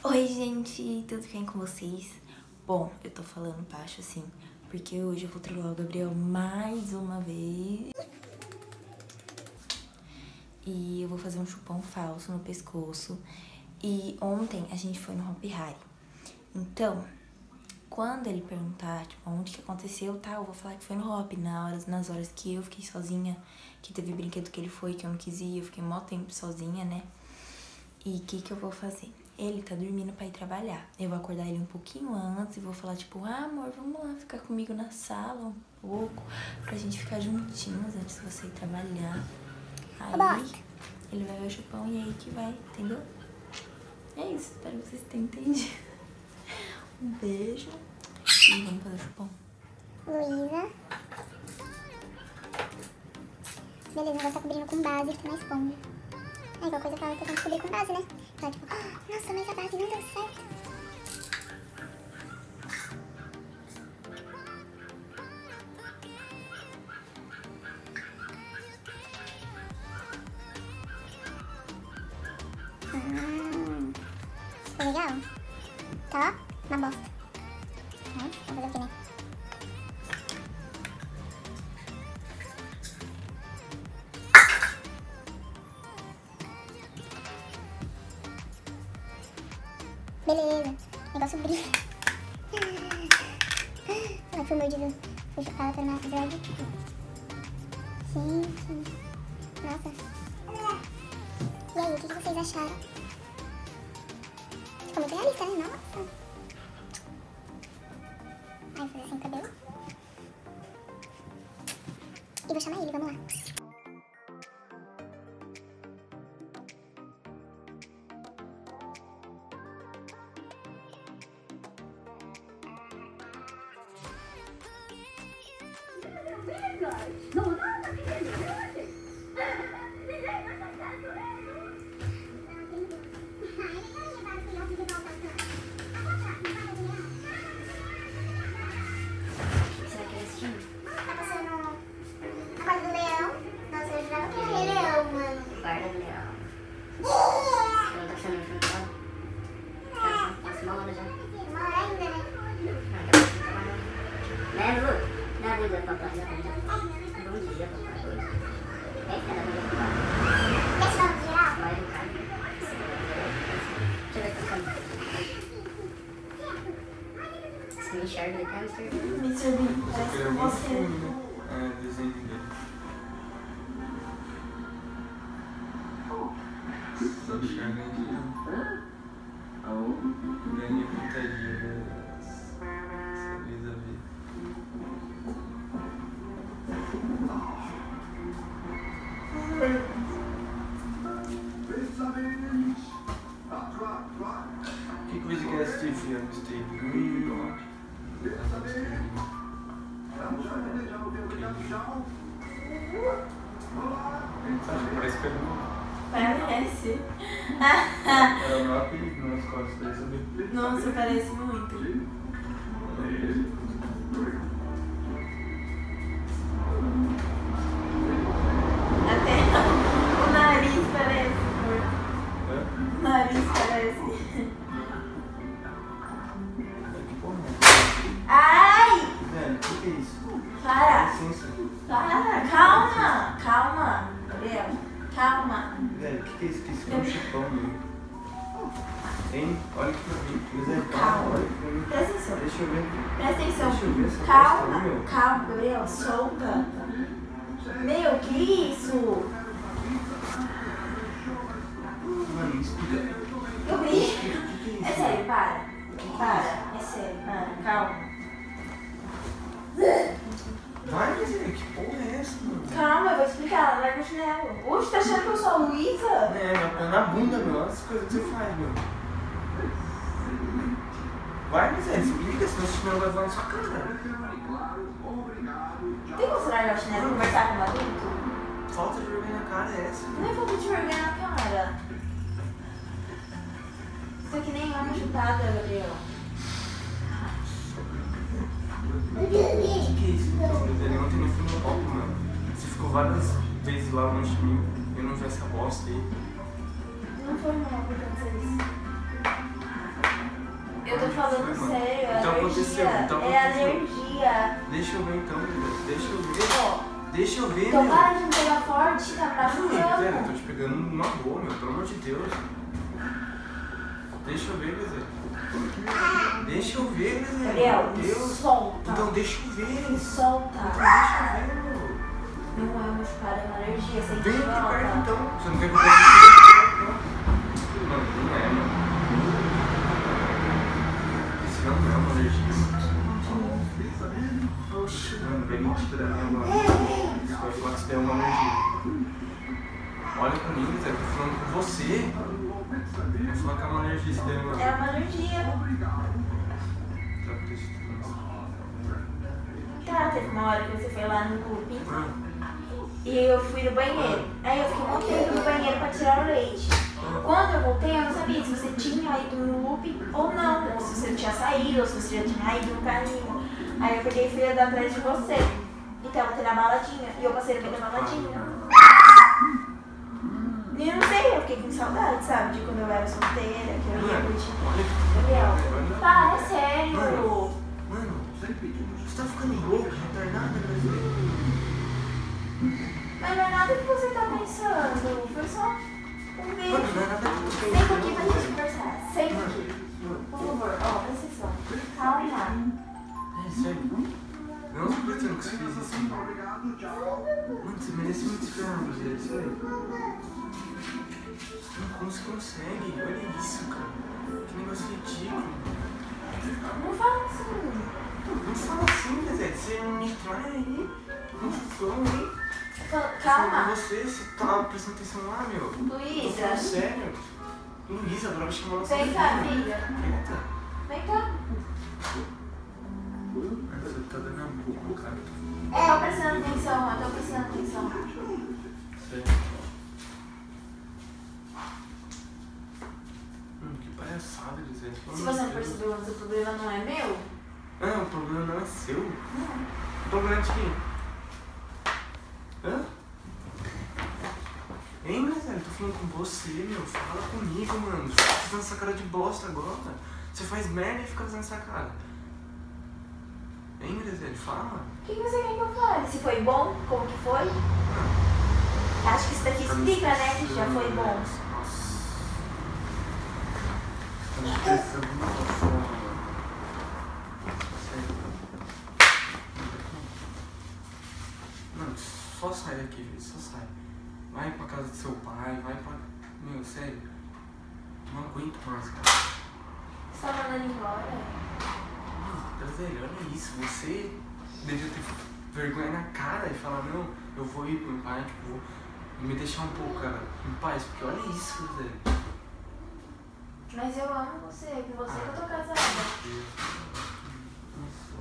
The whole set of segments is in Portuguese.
Oi, gente, tudo bem com vocês? Bom, eu tô falando baixo assim, porque hoje eu vou trollar o Gabriel mais uma vez. E eu vou fazer um chupão falso no pescoço. E ontem a gente foi no Hop Hari. Então, quando ele perguntar, tipo, onde que aconteceu, tá, eu vou falar que foi no Hop, nas horas que eu fiquei sozinha, que teve brinquedo que ele foi, que eu não quis ir, eu fiquei mó tempo sozinha, né? E o que eu vou fazer? Ele tá dormindo pra ir trabalhar. Eu vou acordar ele um pouquinho antes e vou falar, tipo, ah, amor, vamos lá ficar comigo na sala um pouco, pra gente ficar juntinhos antes de você ir trabalhar. Aí, ele vai ver o chupão e aí que vai, entendeu? É isso, espero que vocês tenham entendido. Um beijo e vamos fazer o chupão. Luísa. Beleza, o negócio tá cobrindo com base, fica na esponja. É igual coisa que ela tá tentando cobrir com base, né? Ela tipo, oh, nossa, mas a base não deu certo. Ficou legal? Tá, ó, uma bosta. Vamos fazer o que, né? Beleza, o negócio brilha. Ela foi mordida. Ela tá na drag. Gente. Nossa. E aí, o que vocês acharam? Ficou muito realista, né? Nossa. Aí, fazer assim o cabelo. E vou chamar ele, vamos lá. Enxerga de hamster? Mr. Bean, parece com você. É, desenho dele. Só enxerga aqui, ó. Ganhei pintadinha essa vez a ver. Que coisa que é assistir filme, Steve? Parece que Parece. é o meu apelido nas costas dele, sabia? Nossa, parece muito. Até o nariz parece. O nariz parece. Ai! Velho, o que é isso? Para! Licença. Para! Calma! Calma, Gabriel. Calma. Velho, o que é isso? Que isso é um chupão, meu. Hein? Olha aqui pra mim. Mas é Calma. calma, olha pra mim. Presta atenção. Deixa eu ver. Presta atenção. Deixa eu ver essa Calma. bosta aí, meu. Calma, Gabriel. Solta. Meu, que isso? Mano, explica. Gabriel. É sério, para. Para. É sério, para. Calma. Vai, mas que porra é essa, mano? Calma, eu vou explicar. Larga o chinelo. Oxe, tá achando que eu sou a Luísa? É, mas põe na bunda, meu. Olha as coisas que você faz, meu. Vai, mas explica, senão o chinelo vai voar na sua cara. Tem como você largar o chinelo e conversar com o adulto? Falta de vergonha na cara é essa. Não é falta de vergonha na cara. Isso aqui nem é uma chupada, Gabriel. O que é isso? Ontem no filme Hop, mano. Você ficou várias vezes lá longe de mim. Eu não vi essa bosta aí. Não foi mal por acontecer isso. Eu tô falando sério, Então aconteceu, então é alergia. Deixa eu ver então, Bebê. Deixa eu ver. Ó, Deixa eu ver, então meu. para de me pegar forte, tá me Não, Zé, eu tô machucando. te pegando numa boa, meu. Pelo amor de Deus. Deixa eu ver, Bezé. Deixa eu ver, Bezé. Gabriel, Meu Deus. solta. Então deixa eu ver. Me solta. Então deixa eu ver, meu. Não é machucado, é uma alergia, você Vem aqui idiota. perto então. Você não quer que eu pegue isso? Não, não é, mano. Isso não é uma alergia. Oxi. Mano, vem mentira da minha mão. Você vai falar que isso daí é uma alergia. Olha pra mim, Zé, eu tô falando com você. Eu vou falar que é uma alergia isso daí, mano. É uma alergia. Tá acreditando? Tá, teve uma hora que você foi lá no looping e eu fui no banheiro. Aí eu fiquei muito tempo no banheiro pra tirar o leite. Quando eu voltei, eu não sabia se você tinha ido no looping ou não, ou se você tinha saído, ou se você já tinha ido no carrinho. Aí eu peguei e fui andar atrás de você. Então eu tendo na baladinha e eu passei no meio da baladinha. E eu não sei, eu fiquei com saudade, sabe? De quando eu era solteira, que eu ia curtir. Gabriel, para, é sério. Mano, você tá ficando louco, retardado, brasileiro? Mas não é nada que você tá pensando. Foi só um beijo. Mano, não é nada que eu tô Senta aqui pra pensando. gente conversar. Senta aqui. Por favor, ó, presta atenção. Calma. É sério? Não tô acreditando que você fez isso. Mano, você merece muito esperar, brasileiro, sério. Mano, como você consegue? Olha isso, cara. Que negócio ridículo. Não fala assim. Não fala assim, Zé. Você me trai aí. Não fala aí. Calma. Você tá prestando atenção lá, meu. Tô Luísa. falando sério. Luísa, agora vai chamar nossa Vem cá, filha. Eita. Vem cá. Você tá dando a boca, cara. Tô prestando atenção, eu tô prestando atenção. Sério. Que palhaçada, Zé. Se você não percebeu, mas o problema não é meu. Ah, o problema não é seu. O problema é de quem? Hã? Hein, Zé? Eu tô falando com você, meu. Fala comigo, mano. Você tá fazendo essa cara de bosta agora. Você faz merda e fica fazendo essa cara. Hein, Zé? Fala. O que você quer que eu fale? Se foi bom, como que foi? Acho que isso daqui explica, né? Que já foi bom. Nossa. Tá me estressando de uma forma, mano. Sério. Mano, só sai daqui, velho. Só sai. Vai pra casa do seu pai, vai pra... Meu, sério. Não aguento mais, cara. Você tá mandando embora? Velho, olha isso. Você devia ter vergonha na cara e falar, não, eu vou ir pro meu pai, tipo, vou me deixar um pouco, cara, em paz. Porque olha isso, velho. Mas eu amo você, com você que eu tô casada. Nossa.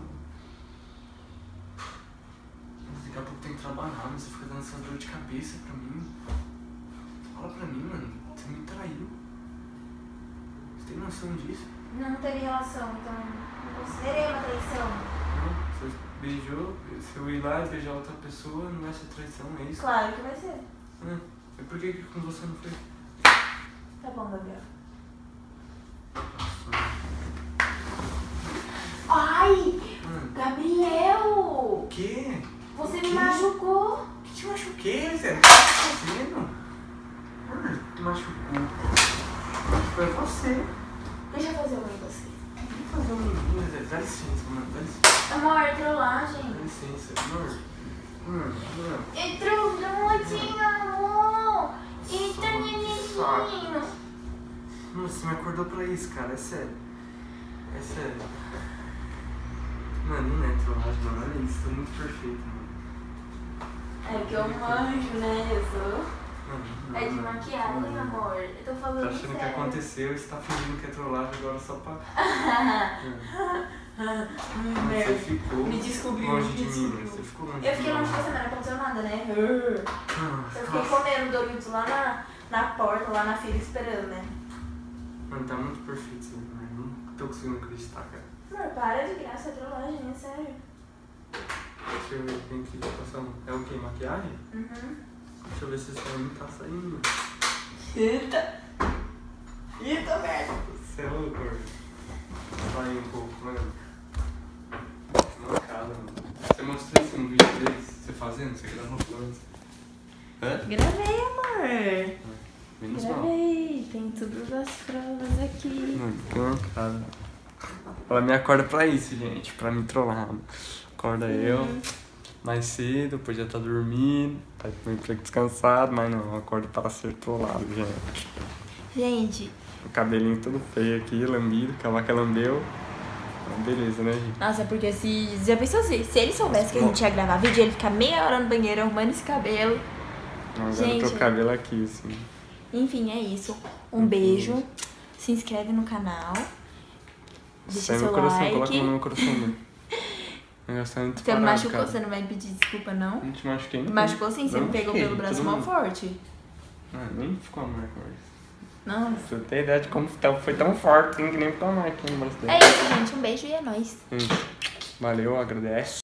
Daqui a pouco tem que trabalhar, mas você fica dando essa dor de cabeça pra mim. Fala pra mim, mano. Você me traiu. Você tem noção disso? Não teve relação, então não considerei uma traição. Não, você beijou, se eu ir lá e beijar outra pessoa, não vai ser traição, é isso? Claro que vai ser. E por que com você não foi? Tá bom, Gabriel. Ai! Gabriel! O quê? Você O me quê? machucou! O que te machuquei, Zé? O que tá fazendo? Mano, te machucou. Foi você. Deixa eu fazer uma em você. Vou fazer um menino, Zé. Dá licença, mano. Dá licença. Amor, trollagem. Dá licença, amor. Mano. Entrou trollagem, amor! Eita, nenenzinho! Mano, você me acordou pra isso, cara. É sério. É sério. Mano, não é trollagem, mano. Olha isso. Tô muito perfeito, mano. É que eu manjo, né? Eu sou. Não, É de maquiagem, amor. Eu tô falando Tá achando sério. que aconteceu e você tá fingindo que é trollagem agora só pra... Você ficou Me descobriu, longe me de mim, descobriu. né? Você ficou longe Eu fiquei de mim. longe de você, mas não aconteceu nada, né? Eu fiquei Nossa. comendo Doritos lá na porta, lá na fila, esperando, né? Mano, tá muito perfeito isso, né? Não tô conseguindo acreditar, cara. Amor, para de graça, é trollagem, é sério. Deixa eu ver, tem que passar um... É o quê? Maquiagem? Uhum. Deixa eu ver se esse não tá saindo. Eita! Eita, merda! Você é louco, velho. fazendo? Você gravou antes? Hã? Gravei, amor. Menos mal. Gravei. Tem todas as provas aqui. Não, cara. Ela me acorda pra isso, gente. Pra me trollar. Acorda eu mais cedo, podia estar dormindo. Tá meio descansado, mas não. Eu acordo para ser trollado, gente. Gente, O cabelinho todo feio aqui, lambido. Que a vaca lambeu. Então, beleza, né, gente? nossa, porque se... Já pensou assim? Se ele soubesse que a gente ia gravar vídeo, ele ficar meia hora no banheiro arrumando esse cabelo. Agora Gente. eu tô com o cabelo aqui, assim. Enfim, é isso. Um beijo. Se inscreve no canal. Deixa Sai seu no coração, like. coloca a mão no coração dele. O negócio tá muito Você me parado, machucou, cara. você não vai pedir desculpa, não? Não te machuquei, não. Me machucou sim, você Não me pegou fiquei, pelo braço todo mal mundo. forte. Ah, nem ficou a marca, mas... Não. Você tem ideia de como foi tão forte, tem que nem ficou a marca no braço dele. É isso, gente. Um beijo e é nóis. Valeu, agradece.